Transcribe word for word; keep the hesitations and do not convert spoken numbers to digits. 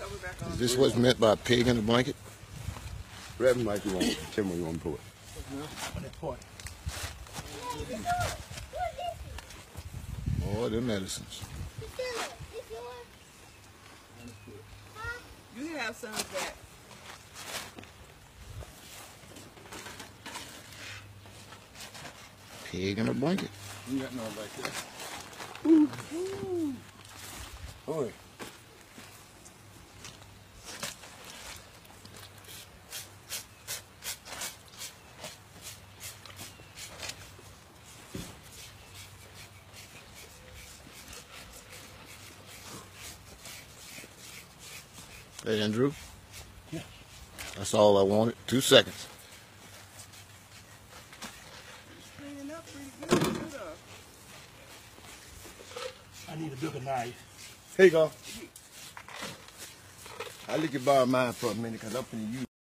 Is this what's meant by a pig in a blanket? Grab him like you want. Tell me where you want to put it. On that part. Oh, them medicines. You can have some of that. Pig in a blanket. You got no like that. Ooh. Ooh. Oi. Hey, Andrew. Yeah. That's all I wanted. Two seconds. Cleaning up pretty good, too, though. I need a bigger knife. Here you go. I'll let you borrow mine for a minute because I'm finna use